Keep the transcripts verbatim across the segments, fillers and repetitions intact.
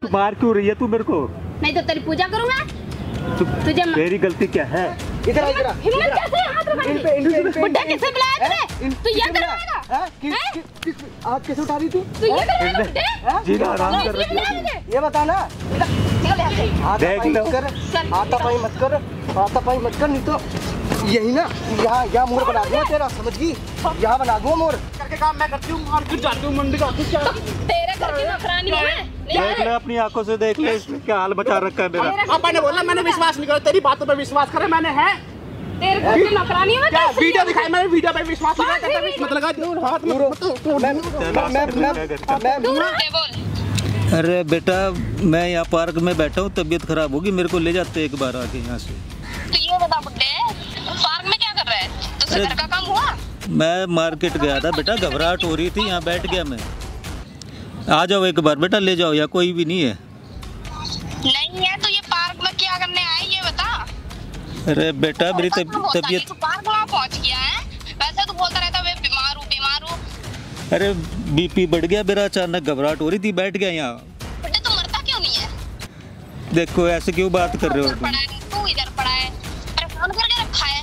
मार क्यों रही है तू मेरे को? नहीं तो तेरी पूजा करूँ मैं। तुझे तेरी गलती क्या है? इधर इधर हिम्मत कैसे हाथ रखा? इन पे इन पे बुड्ढा किसे बुलाया तूने? तू ये करवाएगा? हैं? किस किस आज कैसे उठा रही तू? तू ये करवाएगा बुड्ढे? जीना आराम कर रही है। ये बता ना। निकल यहाँ से। देख लो। आता पाई मत कर, आता पाई मत कर, नहीं तो यही ना यहाँ यहाँ मोर बना दूंगा तेरा, समझ गई? यहाँ बना दूंगा मोर। करके काम मैं करती हूँ, मार फिर जाती हूँ मंडी का। तेरे घर की नौकरानी हूँ मैं। देख ले अपनी आंखों से, देख ले इसने क्या हाल बचा रखा है मेरा। अब मैंने बोला मैंने विश्वास नहीं करा, तेरी बातों पे विश्वास करे मैंने है। तेरे घर की नौकरानी हूँ मैं। क्या वीडियो दिखाई मैंने, वीडियो पे विश्वास नहीं करता, मत लगा दूर हाथ में। मैं मैं मैं मैं अरे बेटा मैं यहाँ पार्क में बैठा हूँ, तबीयत खराब होगी, मेरे को ले जाते एक बार आके यहाँ से। तो ये बता बुड्ढे, पार्क में क्या कर रहा है? तुझसे घर का काम हुआ? मैं मार्केट गया था बेटा, घबराहट हो रही थी, यहाँ बैठ गया मैं। आ जाओ एक बार बेटा, ले जाओ, यहाँ कोई भी नहीं है। नहीं है तो ये पार्क में क्या करने आए ये बता। अरे बेटा मेरी तबीयत। तू पार्क में पहुंच गया है, वैसे तो बोलता रहता है बीमार हूँ बीमार हूँ। अरे बीपी बढ़ गया मेरा, अचानक घबराहट हो रही थी, बैठ गया यहाँ। बेटा तू मरता क्यों नहीं है? देखो ऐसे क्यों बात कर रहे हो तुम? तू इधर पड़ा है, परेशान करके रखा है।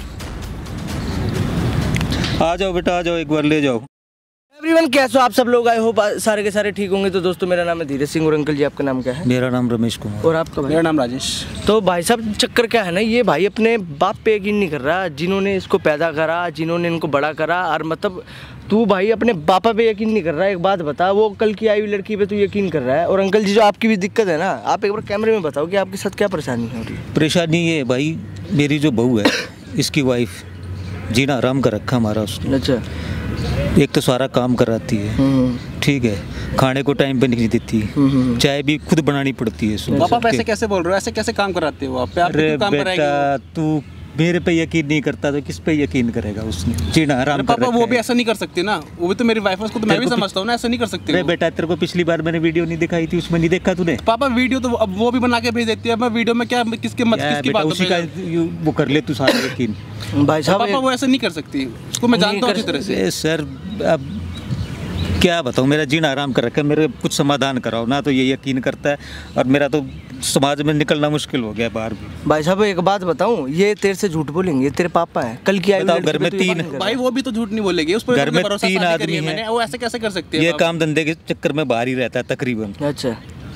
आ जाओ बेटा आ जाओ, एक बार ले जाओ। एवरीवन कैसे हो आप सब लोग? आए हो सारे के सारे ठीक होंगे। तो दोस्तों मेरा नाम है धीरज सिंह और अंकल जी आपका नाम क्या है? मेरा नाम रमेश कुमार। और आपका भाई? मेरा नाम राजेश। तो भाई साहब चक्कर क्या है ना, ये भाई अपने बाप पे यकीन नहीं कर रहा, जिन्होंने इसको पैदा करा, जिन्होंने इनको बड़ा करा। और मतलब तू भाई अपने पापा पे यकीन नहीं कर रहा है। एक बात बता, वो कल की आई हुई लड़की पे तू यकीन कर रहा है। और अंकल जी जो आपकी भी दिक्कत है ना, आप एक बार कैमरे में बताओ कि आपके साथ क्या परेशानी है? परेशानी ये भाई, मेरी जो बहू है इसकी वाइफ जीना आराम कर रखा हमारा उसने। अच्छा। एक तो सारा काम कराती है, ठीक है, खाने को टाइम पे नहीं देती, चाय भी खुद बनानी पड़ती है। पापा ऐसे कैसे बोल रहे हो? ऐसे कैसे काम कराते हो आप? अरे बेटा तू मेरे पे यकीन नहीं करता तो किस पे यकीन करेगा उसने? जीना आराम कर पापा वो भी ऐसा नहीं कर सकती ना, वो भी तो मेरी वाइफ है, उसको तो मैं भी समझता हूँ ना, ऐसा नहीं कर सकती। अरे बेटा तेरे को पिछली बार मैंने वीडियो नहीं दिखाई थी, उसमें नहीं देखा तूने? पापा वीडियो तो अब वो भी बना के भेज देती है, मैं वीडियो में क्या किसके मत किसकी बात उसी का वो कर ले तू सारा यकीन। भाई साहब पापा वो ऐसा नहीं कर सकती, उसको मैं जानता हूँ अच्छी तरह से। सर अब क्या बताऊँ, मेरा जीना आराम कर रखा है, मेरे कुछ समाधान कराओ ना। तो ये यकीन करता है और मेरा तो समाज में निकलना मुश्किल हो गया बाहर भी। भाई साहब एक बात बताऊं, ये तेरे से झूठ बोलेंगे, तेरे पापा हैं। कल की आई घर में तीन, भाई वो भी तो झूठ नहीं बोलेगी, उस पर घर में तीन आदमी हैं, वो ऐसे कैसे कर सकती है? ये काम धंधे के चक्कर में बाहर ही रहता है तकरीबन। अच्छा।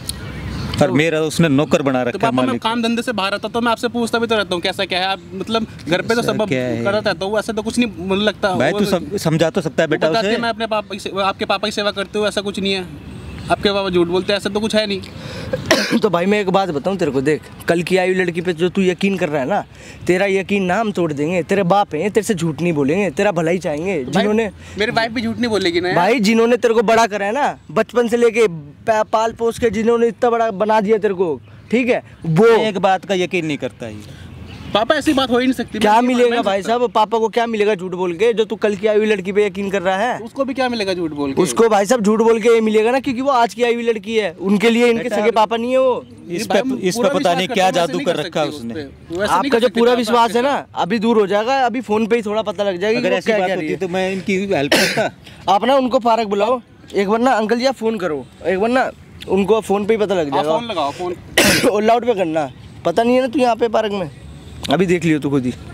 और मेरा उसने नौकर बना रखा है। मैं काम धंधे से बाहर आता तो मैं आपसे पूछता भी तो रहता हूँ कैसा क्या है आप, मतलब घर पे तो सब करता रहता हूँ, ऐसा तो कुछ नहीं मुझे लगता। भाई तू समझा तो सकता है बेटा उसे। मैं अपने पापा आपके पापा की सेवा करते हुए, ऐसा कुछ नहीं है। आपके पापा झूठ बोलते हैं, ऐसा तो कुछ है नहीं। तो भाई मैं एक बात बताऊं तेरे को, देख कल की आई लड़की पे जो तू यकीन कर रहा है ना, तेरा यकीन ना हम तोड़ देंगे। तेरे बाप हैं, तेरे से झूठ नहीं बोलेंगे, तेरा भला ही चाहेंगे। जिन्होंने मेरी वाइफ भी झूठ नहीं बोलेगी ना भाई, जिन्होंने तेरे को बड़ा करा है ना, बचपन से लेके पाल पोस के जिन्होंने इतना बड़ा बना दिया तेरे को, ठीक है, वो एक बात का यकीन नहीं करता है। पापा ऐसी बात हो ही नहीं सकती। क्या मिलेगा भाई साहब? पापा को क्या मिलेगा झूठ बोल के? जो तू कल की आई हुई लड़की पे यकीन कर रहा है, उसको भी क्या मिलेगा झूठ बोल के? उसको भाई साहब झूठ बोल के मिलेगा ना, क्योंकि वो आज की आई हुई लड़की है, उनके लिए इनके सगे पापा नहीं है वो। इस पे इस पे पता नहीं क्या जादू कर रखा है उसने। आपका जो पूरा विश्वास है ना अभी दूर हो जाएगा, अभी फोन पे ही थोड़ा पता लग जाएगा। अगर ऐसी बात होती तो मैं इनकी हेल्प करता। आप ना उनको पार्क बुलाओ एक बार ना, अंकल जी आप फोन करो एक बार ना, उनको फोन पे ही पता लग जाएगा। फोन लगाओ, फोन और लाउड पे करना, पता नहीं है ना तू यहाँ पे पार्क में, अभी देख लियो तू खुद ही।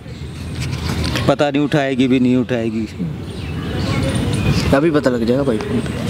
पता नहीं उठाएगी भी नहीं उठाएगी, अभी पता लग जाएगा भाई फोन पे।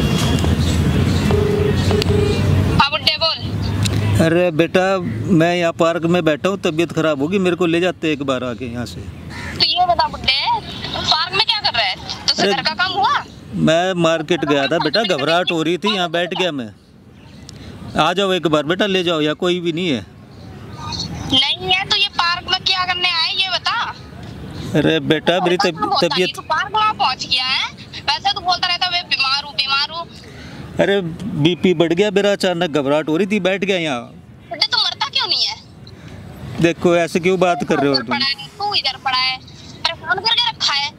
बोल। अरे बेटा मैं यहाँ पार्क में बैठा हूँ, तबीयत खराब होगी, मेरे को ले जाते एक बार आके यहाँ से। तो ये बता बुड्ढे, पार्क में क्या कर रहा है? तुझसे घर का काम हुआ? मैं मार्केट गया था बेटा, घबराहट हो रही थी, यहाँ बैठ गया मैं। आ जाओ एक बार बेटा, ले जाओ, यहाँ कोई भी नहीं है। नहीं है तो ये पार्क में क्या करने आए ये बता। अरे बेटा मेरी तबीयत। तू पार्क में पहुंच गया है, वैसे तो बोलता रहता है बीमार हूँ बीमार हूँ। अरे बीपी बढ़ गया मेरा, अचानक घबराहट हो रही थी, बैठ गया यहाँ। बेटा तू मरता क्यों नहीं है? देखो ऐसे क्यों बात कर रहे हो तुम? तू इधर पड़ा है, परेशान करके रखा है।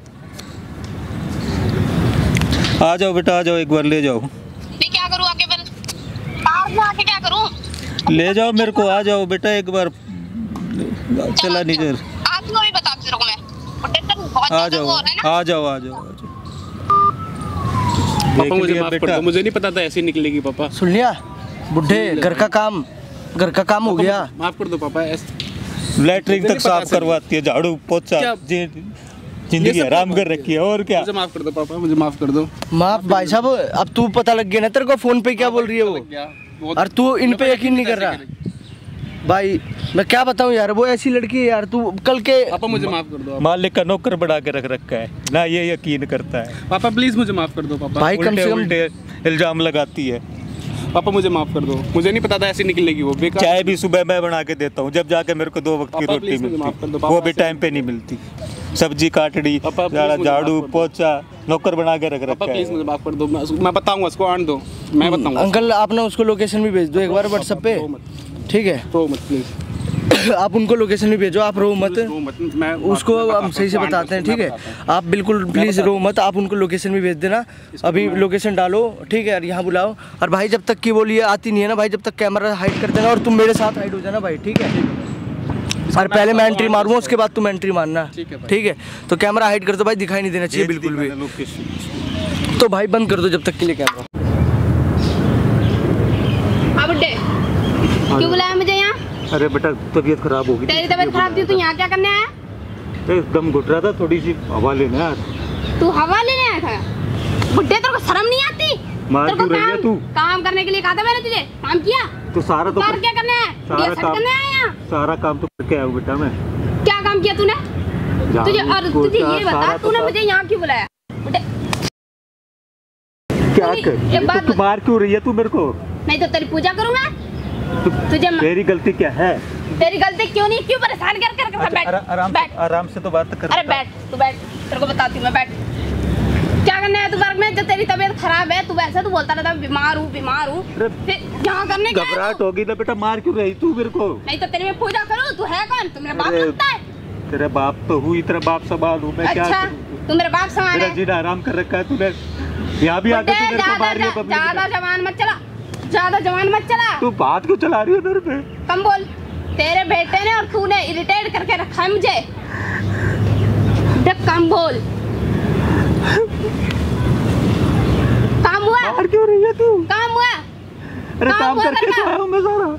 आ जाओ बेटा आ जाओ, एक बार ले जाओ। मैं क्या करूँ आके? फिर पार्क में आके क्या करूँ? ले जाओ मेरे को, आ जाओ बेटा एक बार, चला नहीं कर। आज को भी बता तेरे को मैं, आ जाओ आ जाओ आ जाओ। पापा मुझे माफ कर दो, मुझे नहीं पता था ऐसी निकलेगी। पापा सुन लिया, बुढ़े घर का काम घर का काम हो गया। माफ कर दो पापा। ऐसे लैटरिन तक साफ करवाती है, झाड़ू पोछा, क्या? जिंदगी हराम कर रखी है। और क्या? मुझे माफ कर दो पापा, मुझे माफ कर दो। माफ भाई साहब, अब तू पता लग गया ना तेरे को फोन पे क्या बोल रही है वो, और तू इन पे यकीन नहीं कर रहा। भाई मैं क्या बताऊं यार, वो ऐसी लड़की है यार, तू कल के। पापा मुझे माफ कर दो। मालिक का नौकर बढ़ा के रख रखा है ना, ये यकीन करता है। पापा प्लीज मुझे माफ कर दो पापा। भाई कम से कम उल्टे इल्जाम लगाती है। पापा मुझे माफ कर दो, मुझे नहीं पता था ऐसी निकलेगी वो। बेकार। चाय भी सुबह मैं बना के देता हूँ, जब जाके मेरे को दो वक्त की पापा, रोटी please मुझे माफ कर मिलती, दो, पापा वो भी से- टाइम पे नहीं मिलती। सब्जी काटड़ी, पापा, please मुझे झाड़ू माफ कर दो। पोछा, नौकर बना के रख पापा रखा प्लीज है। मुझे माफ कर दो। मैं मैं बताऊंगा उसको, आन दो, मैं बताऊंगा। अंकल आप ना उसको लोकेशन भी भेज दो एक बार व्हाट्सएप पे, ठीक है? रो मत प्लीज, आप उनको लोकेशन भी भेजो, आप रो मत, रो मत। मैं उसको हम सही से बताते हैं, ठीक है? आप बिल्कुल प्लीज़ रो मत, आप उनको लोकेशन भी भेज देना, अभी लोकेशन डालो, ठीक है? और यहाँ बुलाओ, और भाई जब तक कि वो लिए आती नहीं है ना भाई, जब तक कैमरा हाइड कर देना, और तुम मेरे साथ हाइड हो जाना भाई, ठीक है? और पहले मैं एंट्री मारूंगा, उसके बाद तुम एंट्री मारना, ठीक है भाई। ठीक है? तो कैमरा हाइड कर दो भाई, दिखाई नहीं देना चाहिए बिल्कुल भी। तो भाई बंद कर दो जब तक के लिए कैमरा। हाँ बुड्ढे, क्यों बुलाया मुझे यहाँ? अरे बेटा तबीयत खराब होगी। तेरी तबीयत खराब थी, तू यहाँ क्या करने आया? एकदम घुट रहा था, थोड़ी सी हवा लेने यार। तू हवा लेने आया था? बुड्ढे तेरे को शर्म नहीं आती? मार तेरे को क्यों रही है काम तू? काम करने के लिए कहा था मैंने तुझे, काम किया? तो सारा तो कर क्या करने आया? सारा रिहर्सल काम करने आया यहाँ? सारा काम तो करके आया हूँ बेटा मैं। क्या काम किया तूने? तुझे झाड़ू, और तुझे पोछा, ये बता, सारा तो तूने काम- मुझे यहाँ क्यों बुलाया? बुड्ढे क्या तूने- कर एक तो बात तू मार क्यों रही है तू मेरे को? नहीं तो तेरी पूजा करूँ मैं? तू तुझे म- तेरी गलती क्या है? तेरी गलती क्यों नहीं, क्यों परेशान कर कर कर बैठ आरा- आराम बैठ। आराम से तो बात कर। अरे बैठ, तू बैठ, तेरे को बताती हूँ मैं, बैठ। क्या करने है तू घर में? जब तेरी तबीयत खराब है, तू वैसे तो बोलता रहता बीमार हूँ बीमार हूँ, अरे फिर यहाँ करने क्या है घबराहट तू? होगी ना बेटा, मार क्यों रही तू मेरे को? नहीं तो तेरी मैं पूजा करूँ? तू है कौन? तू मेरा बाप अरे, लगता है? तेरा बाप तो हुई, तेरा बाप सवाल हूँ मैं, क्या अच्छा, करूं? तू मेरा बाप समान मेरा है? जीना आराम कर रखा है तूने, यहाँ भी आके तू मेरे को मार रही है पब्लिक ज्यादा में। जवान मत चला, ज्यादा जवान मत चला, तू बात क्यों चला रही है मेरे पे? कम बोल। तेरे बेटे ने और तूने इरिटेट करके रखा है मुझे, देख कम बोल। काम हुआ? मार क्यों रही है तू? काम हुआ? अरे काम काम हुआ करके करना। तो आया हूँ मैं सारा।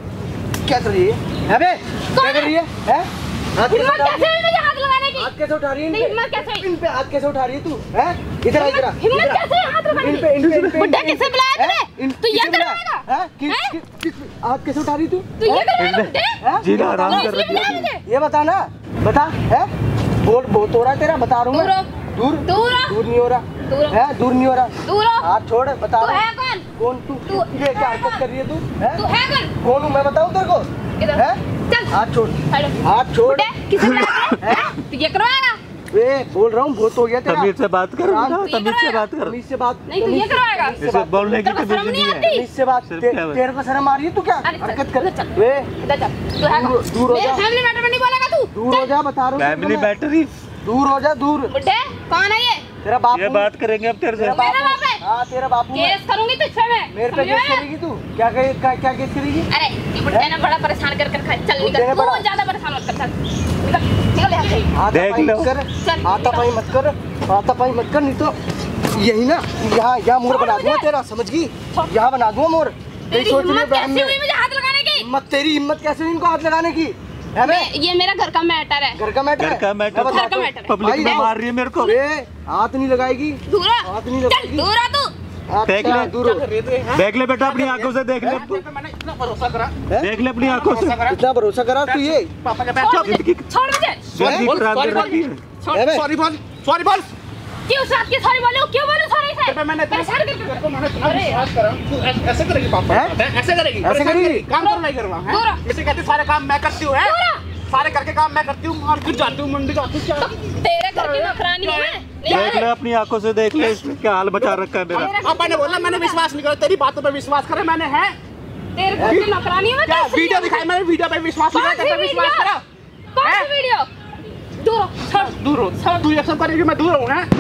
क्या कर रही है अबे, क्या कर रही है हैं? हाथ कैसे हिम्मत उठा रही कैसे है? हुई मुझे हाथ लगाने की? हाथ कैसे उठा रही है इन नहीं, पे? हिम्मत कैसे हुई? इन पे हाथ कैसे उठा रही है तू हैं? इधर आ, इधर आ, हिम्मत इधर आ। कैसे हुई हाथ लगाने इन की? पे इन पे इन पे बुड्ढा इन पे- किसे बुलाया हैं? तूने? इन- तू ये किसे बुलाया? करवाएगा? हैं? किस हैं? किस- किस हाथ कैसे उठा रही तू? तू ये हैं? करेगा बुड्ढे? हैं? जीना ये आराम बता तू कर इसलिए रखी है बुलाया तू। मुझे? ये बता ना, बता है? बोल बहुत हो रहा है तेरा, बता रहा हूँ दूर मैं। हो। दूर दूर हो। दूर नहीं हो रहा दूर हो। है, दूर नहीं हो रहा। दूर हो। हाथ छोड़, बता तू रहा है हूँ। कौन? कौन तू? तू ये क्या हरकत कर रही है तू? हैं? तू है कौन? कौन हूँ मैं, बताऊँ तेरे को? इधर हैं? चल, हाथ छोड़, हेलो। हाथ छोड़। बुड्ढे किसे बुलाया तूने? हैं? तू ये करवाएगा? ए, बोल रहा हूँ बहुत हो गया तेरा। तमीज से बात कर राम, ना, तू ये तमीज से करेगा? बात कर। तमीज से बात। नहीं, तू ये तमीज से- करवाएगा? तमीज से इसे बात। बोलने की तेरे को तमीज शर्म नहीं नहीं आती? है। तमीज से बात। सिर्फ ते- क्या है? तेरे को शर्म आ रही है, तू क्या अरे चल, हरकत कर? इधर चल। वे, इधर चल, तू है दूर- कौन? दूर हो मेरे जा। फैमिली मैटर में नहीं बोलेगा तू? दूर हो जा, बता रहा हूँ तेरे को फैमिली मैं। बैटरी दूर हो जा, दूर। बुड्ढे कौन है ये? तेरा बाप ये हूँ। बात करेंगे अब तेरे से। तेरा मेरा हूँ। बाप है? हाँ, तेरा बाप हूँ मैं। केस करूंगी तुझसे मैं। मेरे पे समझ में केस आया? करेगी तू? क्या करे- क्या क्या केस करेगी? अरे ये बुड्ढे ने बड़ा परेशान कर कर खा चल बुड्ढे ने निकल, बड़ा- तू ज्यादा परेशान मत कर, चल निकल निकल यहाँ से। देख हाथापाई लो। मत कर, चल, हाथापाई मत कर, हाथापाई मत कर, नहीं तो यही ना, यहाँ यहाँ मोर बना दूंगा तेरा, समझ गई? यहाँ बना दूंगा मोर। तेरी सोच रही है हिम्मत बहन कैसे में? हुई मुझे हाथ लगाने की? हिम्मत, तेरी हिम्मत कैसे हुई इनको हाथ लगाने की? है मैं? मैं- ये मेरा घर का मैटर है। घर का मैटर घर है? का मैटर मैं बताता घर का हूँ। मैटर है। पब्लिक में भाई, मार रही है मेरे को। ए, हाथ नहीं लगाएगी। दूर आ। हाथ नहीं चल लगाएगी। दूर आ तू। हाथ देख क्या, ले। दूर हो। देख ले बेटा अपनी आंखों से, देख ले तू। मैंने इतना भरोसा करा, देख ले अपनी आंखों से। इतना भरोसा करा तू ये? पापा के पैर छोड़ छोड़। मुझे, छोड़ मुझे। जिंदगी बोल, खराब sorry कर रखी है। है बे? सॉरी बोल, सॉरी बोल। क्यों साथ के सॉरी बोलूं? क्यों बोलूं सॉरी से? तेरे पे मैंने परेशान कर तेरे को मैंने इतना विश्वास करा, तू ऐसे- ऐसे करेगी पापा? हैं? ऐसे करेगी? ऐसे परेशान करेगी? काम कर नहीं करवा, हैं? दूर आ। जैसे कहती सारे काम मैं करती हूँ, हैं? दूर आ। सारे करके काम मैं करती हूँ, मार्केट जाती हूँ, मंडी जाती हूँ, क्या? तेरे घर की नौकरानी है। नहीं देख ले अपनी आंखों से, देख ले इसने क्या हाल बचा रखा है मेरा। पापा ने बोला मैंने विश्वास नहीं करा, तेरी बातों पे विश्वास करे मैंने, है तेरे घर की नौकरानी है मैं क्या? कैसे वीडियो नहीं दिखाई मैंने, वीडियो पे विश्वास नहीं कौन करा, सी तेरे पे विश्वास वीडियो? करा। कौन सी हैं? वीडियो? दूर हो, छोड़। दूर हो, तू ये सब करेगी, मैं दूर हूँ, हैं?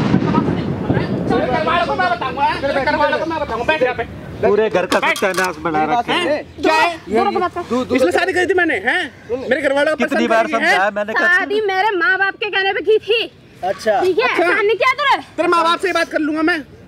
तेरे घर वालों को मैं बताऊंगा, हैं? तेरे घर वालों को मैं बताऊंगा, बैठ यहाँ पे। पूरे घर का सत्यानाश बना रखा है। हैं? क्या है? ये- दूर- दूर- इसलिए शादी करी थी मैंने, हैं? मेरे घर वालों को कितनी पसंद बार करी है। समझाया मैंने कहा शादी मेरे माँ बाप के कहने पे की थी, अच्छा, ठीक है? अच्छा। एहसान नहीं किया तूने? तेरे माँ बाप से ही बात कर लूंगा मैं,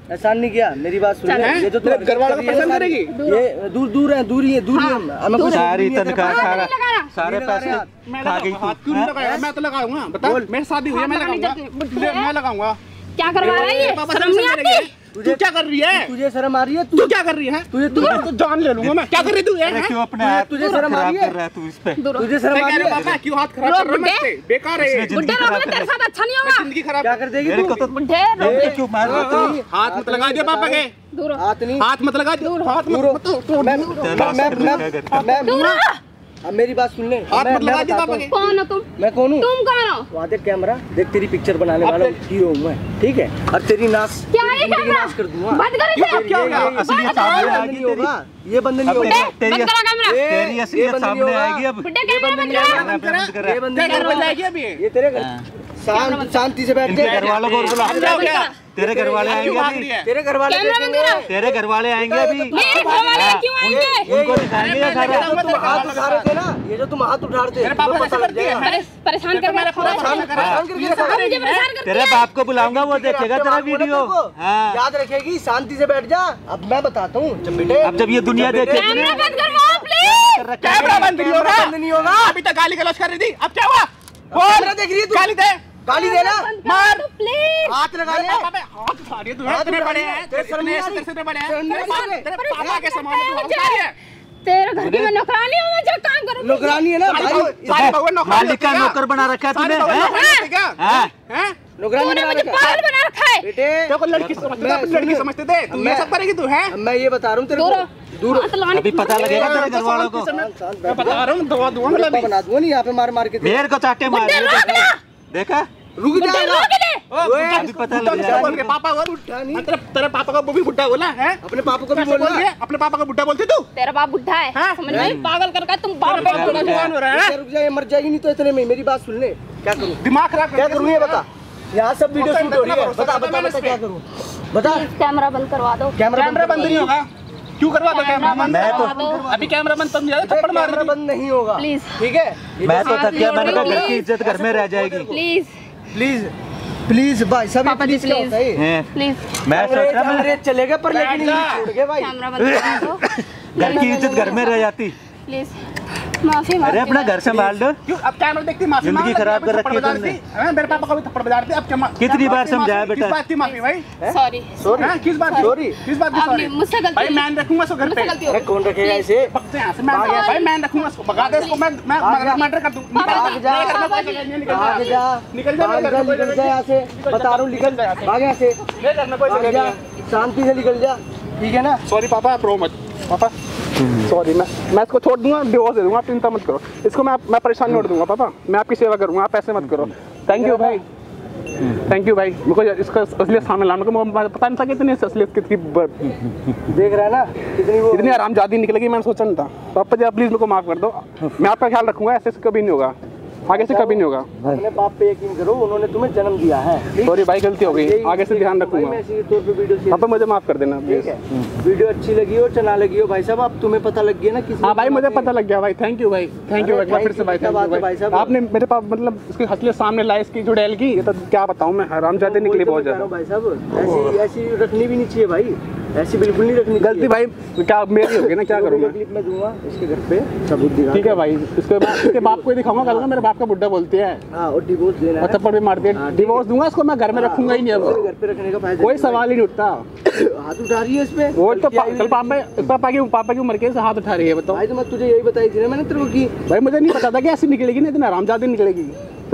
एहसान नहीं किया, मेरी बात सुन ले। ये जो तू घर वालों को पसंद करेगी, ये दूर दूर है, दूरी है, दूरी है। हमें कुछ सारी तनख्वाह सारा सारे पैसे मैं खा गई हाथ क्यों नहीं लगाया? मैं तो लगाऊंगा, बता। मेरी शादी हुई है, मैं लगाऊंगा, मैं लगाऊंगा। क्या करवा रहा है ये? शर्म नहीं आती? तू क्या कर रही है? तुझे शर्म आ रही है? तू क्या कर रही है? तुझे तू तो जान ले लूंगा मैं। क्या कर रही तू? अरे क्यों अपने हाथ तुझे शर्म आ रही है? कर रहा है तू इस पे? तुझे शर्म आ रही है? पापा क्यों हाथ खराब कर रहा है? बेकार है, बुड्ढे लोग ना तेरे साथ अच्छा नहीं होगा। जिंदगी खराब क्या कर देगी मेरे तू? को तो बुड्ढे ये क्यों मार रहा तू? हाथ मत लगा दिया पापा के, दूर हो। हाथ नहीं, हाथ मत लगा दिया, हाथ दूर हो। मत तोड़। मैं मैं मैं मैं दूर हो। अब मेरी बात सुन ले। हाथ मैं- मत लगा मैं दिया बताता पापा के। कौन हो तुम? हूँ। मैं कौन हूँ? तुम कौन हो? वहाँ देख कैमरा, देख तेरी पिक्चर बनाने वाला हीरो हूँ मैं, ठीक है? और तेरी नाश क्या ये जिंदगी कैमरा? नाश कर दूंगा। बंद कर इसे। क्या हो गया? असलियत ये सामने बंद आएगी नहीं तेरी। होगा, ये बंद नहीं अब होगा। तेरी तेरी बंद करो कैमरा। ये- तेरी ये असलियत बंद नहीं सामने होगा। आएगी अब। बुड्ढे ये कैमरा बंद बंद नहीं होगा। करो। बंद कर ये बंद क्या नहीं घर होगा। में जाएगी अभी? ये तेरे घर शांत शांति से बैठ इनके जा। घर वालों को और बुला। अब क्या हो गया? तेरे घर वाले आएंगे अभी। तेरे घर वाले कैमरा बंद देखेंगे। करो। तेरे घर वाले आएंगे अभी। मेरे घर वाले क्यों आएंगे? उनको दिखाएंगे ये सारा। ये जो तुम हाथ उठा रहे थे ना, ये जो तुम हाथ उठा रहे थे, मेरे पापा तुम्हें ऐसे पता लग करती है। जाएगा। परे- परेशान कर मेरा पूरा रखा है। परेशान कर रहा है। परेशान करके रखा है। मुझे परेशान करती तेरे है। बाप को बुलाऊंगा, वो देखेगा तेरा वीडियो। हाँ। याद रखेगी, शांति से बैठ जा। अब मैं बताता हूँ, जब बेटे अब जब ये दुनिया जब बेटे- देखेगी कैमरा बंद करवाओ प्लीज। कैमरा बंद नहीं होगा। बंद नहीं होगा। अभी तक गाली गलौज कर रही थी, अब क्या हुआ? कैमरा देख रही है तू? गाली दे, गाली देना, मार। प्लीज। हाथ लगा ले। पापा पे हाथ उठा रही है तू, हाथ इतने उठा बड़े रही है। हैं, तेरे शर्म नहीं इतने आ रही? ऐसे बड़े हैं, शर्म नहीं तेरे आ पापा- रही? तेरे पापा के समान तू मुझे- उठा रही है। तेरे घर की मैं नौकरानी हूँ, मैं जो काम करूँ। नौकरानी है ना सारी भाई, बहू- सारी बहू नौकर मालिक का होती है क्या? नौकर बना रखा है सारी तूने, बहू हैं? नौकर होती है क्या? हाँ। हैं? नौकरानी तूने बना मुझे रखा है। पागल बना रखा है। बेटे तेरे को लड़की समझते थे, मैं- अपनी लड़की समझते थे, तू ये मैं- सब करेगी तू, हैं? अब मैं ये बता रहा हूँ तेरे दूर को, हो। दूर हो। हाथ लाने अभी की- पता लगेगा तेरे घर वालों को। शांत शांत मैं बैठ बता रहा हूँ, दवा दूंगा जा। मैं बना दूंगा नहीं, यहाँ पे मार मार के दे। मेरे को चाटे मार रही है, रोक देखा? ना। देखा? रुक बुड्ढे जाएगा। रोक ले। ओए, अभी पता बुड्ढा लग क्या जाएगा। बोल रहे पापा और बुड्ढा नहीं। तेरे तेरे पापा को वो भी बुड्ढा बोला है? अपने पापा को भी कैसे बोलना। बोल रही है? अपने पापा को बुड्ढा बोलती तू? तेरा बाप बुड्ढा है, हाँ? समझ में? पागल कर कर तुम बाप तेरे पे बाप बुड्ढा बुड्ढा है। हो रहा है? रुक जा, ये मर जाएगी नहीं तो इतने में। मेरी बात सुन ले, क्या करूँ? दिमाग खराब कर क्या दिया करूँ ये तूने। बता। यहाँ सब वीडियो उसका शूट हो रही है, भरोसा बता करता बता मैंने बता इस क्या पे। करूँ बता। कैमरा बंद करवा दो। कैमरा कैमरा बंद नहीं होगा। क्यों करवा दो कैमरा बंद? मैं तो- करवा दो। अभी कैमरा बंद तुम ज्यादा थप्पड़ मार कैमरा रही थी। बंद नहीं होगा, प्लीज ठीक है? ये मैं तो हाथ थक गया, मैंने कहा जोड़ घर रही की हो। इज्जत घर में रह जाएगी। प्लीज प्लीज प्लीज भाई सब पापा जी, प्लीज क्या प्लीज। होता है ये? हैं? प्लीज मैं सोच रहा मैं अंग्रेज चलेगा पर लेकिन बैठ जा। इंग्लिश छोड़ के भाई। कैमरा बंद करवा दो। घर की इज्जत घर में रह जाती। प्लीज माफी मांगती अरे अपना हूँ। घर संभाल लो। क्यों अब कैमरा देखती माफी जिंदगी मांग रही, खराब अभी कर थप्पड़ रखी है बजा रही तुमने। थी। हैं, मेरे पापा को भी थप्पड़ बजा रही थी, अब क्या मा- कितनी क्या बार माफी- समझाया माफी- बेटा? किस बात की माफी भाई? सॉरी सॉरी हैं, किस बात की? सॉरी। किस बात की आपने सॉरी? मुझसे गलती भाई हुई। मैं रखूंगा इसको घर मुझसे पे। गलती हो अरे गई। कौन रखेगा इसे? पकते हैं, मैं भाग जा। भाई मैं रखूंगा इसको, भगा दे इसको, मैं मैं भाग जा। मर्डर कर दूं। भाग जा निकल जा, निकल भाग जा, जा निकल जा, भाग मेरे जा, घर में कोई निकल जगह जा नहीं। यहाँ से, बता रहा हूँ निकल जा, भाग यहाँ से, मेरे घर में कोई भाग जगह जा, नहीं है। शांति से निकल जा, ठीक है ना? सॉरी पापा, आप रो मत पापा, सॉरी। मैं मैं इसको छोड़ दूंगा, डिवोर्स दे दूंगा, आप चिंता मत करो। इसको मैं मैं परेशान नहीं होने दूंगा पापा, मैं आपकी सेवा करूंगा, आप ऐसे मत करो। थैंक यू भाई, थैंक यू भाई। मुझको इसका असलियत सामने लाने को मुझे पता नहीं था कि इतनी असलियत कितनी ब- देख रहा है ना कितनी वो इतनी आरामजादी निकलेगी, मैंने सोचा नहीं था। पापा जी आप प्लीज़ मेरे को माफ़ कर दो, मैं आपका ख्याल रखूंगा, ऐसे से कभी नहीं होगा, आगे से कभी नहीं होगा। अपने बाप पे यकीन करो, उन्होंने तुम्हें जन्म दिया है। सॉरी भाई, गलती हो गई, आगे से ध्यान भाई रखूंगा। मैं इसी तौर पे वीडियो शेयर- पापा मुझे माफ़ कर देना ठीक प्लीज़। है, वीडियो अच्छी लगी हो चाहे ना लगी हो भाई साहब, अब तुम्हें पता लग गया ना किसी हाँ भाई, मुझे पता लग गया भाई, थैंक यू भाई, थैंक यू अरे एक बार फिर thank से you, भाई, क्या थैंक बात यू है भाई भाई साहब। आपने मेरे पास मतलब इसकी हसलियत सामने लाई, इसकी जो डैल की, ये तो क्या बताऊँ मैं, हरामजादे निकली बहुत ज़्यादा। भाई साहब ऐसी ऐसी रखनी भी नहीं चाहिए भाई, ऐसी बिल्कुल नहीं रखनी चाहिए। गलती भाई क्या मेरी होगी ना, क्या करूँ मैं। क्लिप में दूंगा इसके घर पे सबूत दिखा। ठीक है भाई, इसके बाद इसके बाप को ही दिखाऊंगा, कहूँगा मेरे बाप का बुड्ढा बोलती है हाँ और डिवोर्स देना और है। थप्पड़ भी मार दिया, हाँ, ठीक डिवोर्स दूंगा इसको, मैं घर में रखूंगा ही नहीं मेरे अब, घर पे रखने का फायदा कोई नहीं। सवाल ही नहीं उठता। हाथ उठा रही है इस पे। वो तो गलती आई पा- हुई कल है। पापा पापा की पापा की उम्र के से हाथ उठा रही है, बताओ भाई तो मैं तुझे यही बताई थी ना मैंने तेरे को की भाई, मुझे नहीं पता था कि ऐसी निकलेगी ना, इतनी आरामजादी निकलेगी।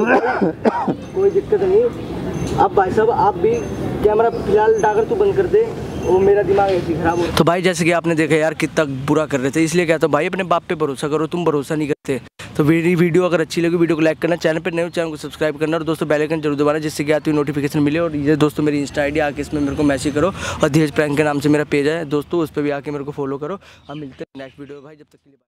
कोई दिक्कत नहीं। अब भाई साहब आप भी कैमरा फिलहाल डाकर तू बंद कर दे, वो मेरा दिमाग ऐसी खराब हो। तो भाई जैसे कि आपने देखा यार कितना बुरा कर रहे थे, इसलिए कहता हूँ भाई अपने बाप पे भरोसा करो, तुम भरोसा नहीं करते। तो मेरी वीडियो अगर अच्छी लगी वीडियो को लाइक करना, चैनल पे नए हो चैनल को सब्सक्राइब करना और दोस्तों बेल आइकन जरूर दबाना, जिससे कि आती हुई नोटिफिकेशन मिले। और ये दोस्तों मेरी इंस्टा आईडी आके इसमें मेरे को मैसेज करो, और धीरज प्रैंक के नाम से मेरा पेज है दोस्तों, उस पर भी आके मेरे को फॉलो करो। हम मिलते हैं नेक्स्ट वीडियो में भाई, जब तक के लिए।